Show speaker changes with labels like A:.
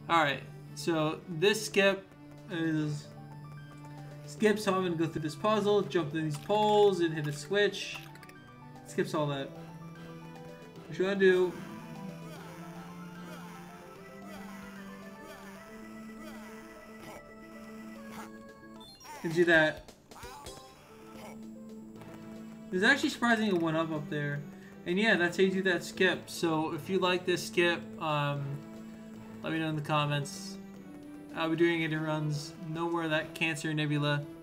A: Alright, so this skip is... Skip, so I'm going to go through this puzzle, jump through these poles, and hit a switch. Skips all that. What you want to do... And do that. There's actually surprisingly a 1-up there. And yeah, that's how you do that skip. So if you like this skip, let me know in the comments. I'll be doing it in runs. No more of that Cancer Nebula.